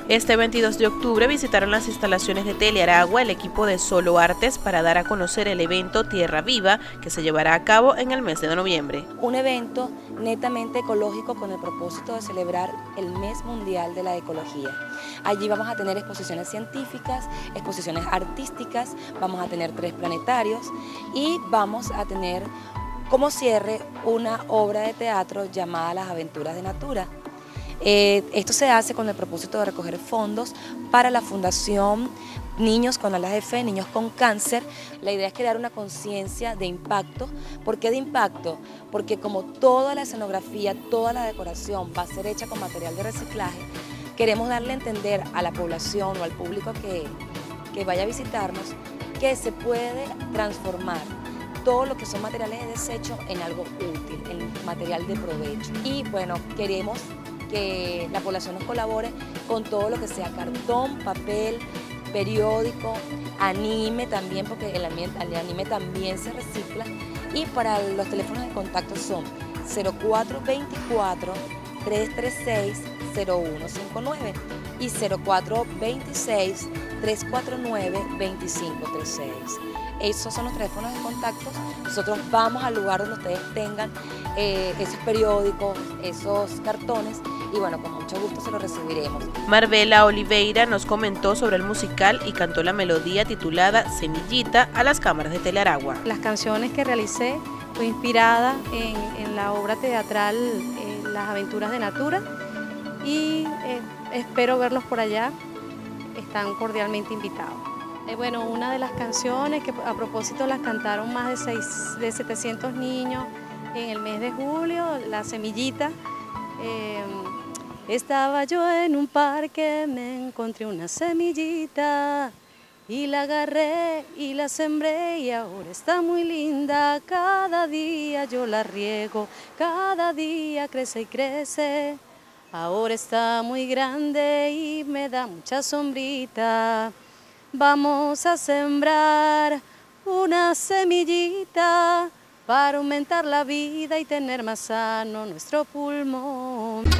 Este 22 de octubre visitaron las instalaciones de Telearagua el equipo de Solo Artes para dar a conocer el evento Tierra Viva que se llevará a cabo en el mes de noviembre. Un evento netamente ecológico con el propósito de celebrar el Mes Mundial de la Ecología. Allí vamos a tener exposiciones científicas, exposiciones artísticas, vamos a tener 3 planetarios y vamos a tener como cierre una obra de teatro llamada Las Aventuras de Natura. Esto se hace con el propósito de recoger fondos para la Fundación Niños con Alas de Fe, Niños con Cáncer. La idea es crear una conciencia de impacto. ¿Por qué de impacto? Porque como toda la escenografía, toda la decoración va a ser hecha con material de reciclaje, queremos darle a entender a la población o al público que vaya a visitarnos que se puede transformar todo lo que son materiales de desecho en algo útil, en material de provecho. Y bueno, queremos que la población nos colabore con todo lo que sea cartón, papel, periódico, anime también, porque el anime también se recicla. Y para los teléfonos de contacto son 0424-336-0159 y 0426-349-2536. Esos son los teléfonos de contacto. Nosotros vamos al lugar donde ustedes tengan esos periódicos, esos cartones, y bueno, con mucho gusto se los recibiremos. Marvela Oliveira nos comentó sobre el musical y cantó la melodía titulada Semillita a las cámaras de Telearagua. Las canciones que realicé fue inspirada en la obra teatral Las Aventuras de Natura y espero verlos por allá, están cordialmente invitados. Bueno, una de las canciones que a propósito las cantaron más de 700 niños en el mes de julio, La Semillita. Estaba yo en un parque, me encontré una semillita y la agarré y la sembré y ahora está muy linda. Cada día yo la riego, cada día crece y crece. Ahora está muy grande y me da mucha sombrita. Vamos a sembrar una semillita para aumentar la vida y tener más sano nuestro pulmón.